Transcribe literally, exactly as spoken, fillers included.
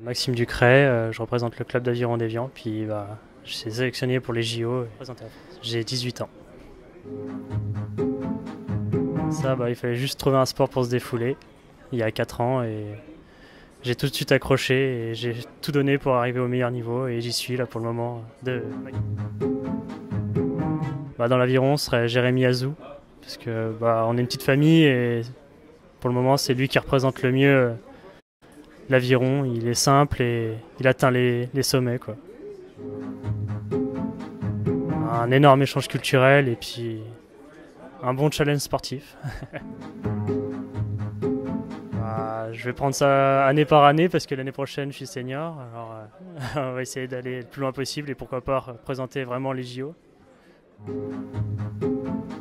Maxime Ducret, euh, je représente le club d'aviron d'Évian, puis bah, je suis sélectionné pour les J O. J'ai dix-huit ans. Ça, bah, il fallait juste trouver un sport pour se défouler, il y a quatre ans, et j'ai tout de suite accroché et j'ai tout donné pour arriver au meilleur niveau, et j'y suis là pour le moment. De... Bah, dans l'aviron, ce serait Jérémy Azou, parce que bah, on est une petite famille et pour le moment, c'est lui qui représente le mieux l'aviron. Il est simple et il atteint les, les sommets, quoi. Un énorme échange culturel et puis un bon challenge sportif. Bah, je vais prendre ça année par année parce que l'année prochaine je suis senior. Alors euh, on va essayer d'aller le plus loin possible et pourquoi pas représenter vraiment les J O.